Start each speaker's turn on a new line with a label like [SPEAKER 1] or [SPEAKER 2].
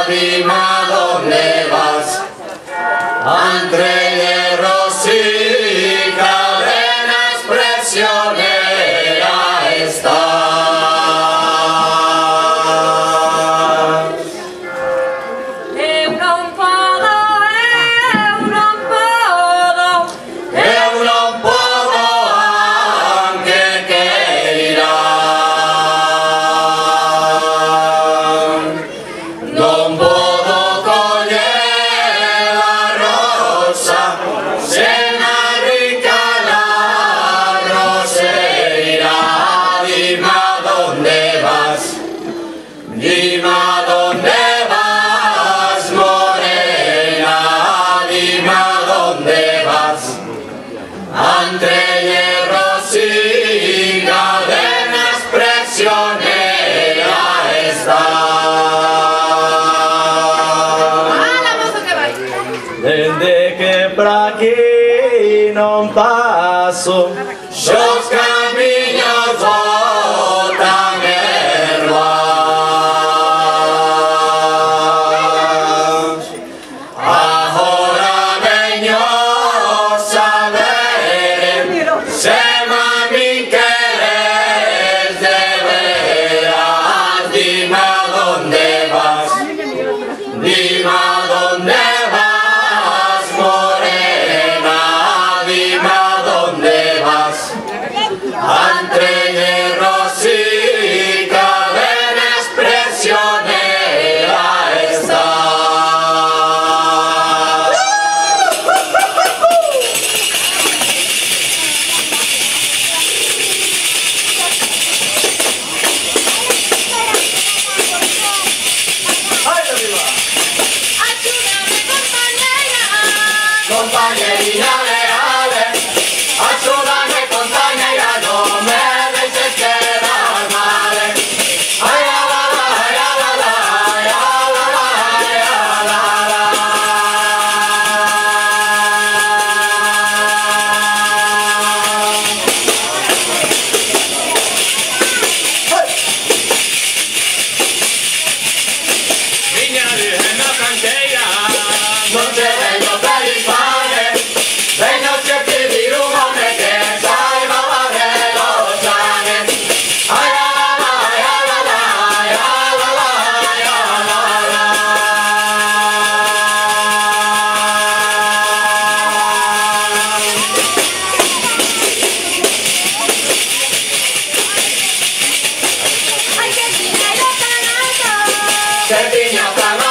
[SPEAKER 1] dime dónde vas. Entre hierros y cadenas prisionera estás. Dime a dónde vas, morena, dime a dónde vas. Entre hierros y cadenas prisionera estás. Desde que por aquí no paso, los caminos botan erva. Dime a dónde vas, morena, dime a dónde vas. Entre hierros y cadenas prisionera estás. Compañerina leale, ayúdame compañera, no me dejes quedar mal. Ay, la la la, ay, la la, ay, la la, ay, la la. Niña virgen no cantera, no te vengo feliz. Vengo a pedir un hombre que salva de los años. Ay, la la, ay, la la, ay, la la, ay, la la. Ay, que piña y los canazos. Que piña,